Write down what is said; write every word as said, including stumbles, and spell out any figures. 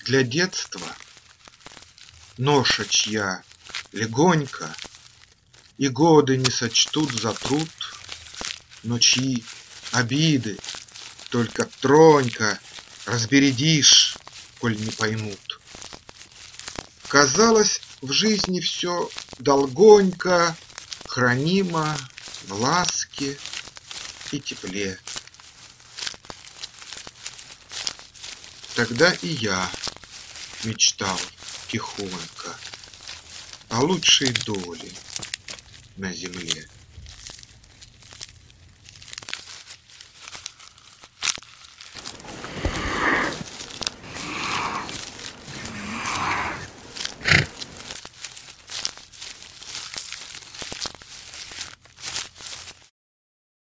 для детства ноша чья легонько, и годы не сочтут за труд, но чьи обиды только тронько разбередишь, коль не поймут. Казалось, в жизни все долгонько хранимо в ласке и тепле. Тогда и я мечтал тихонько о лучшей доле на земле.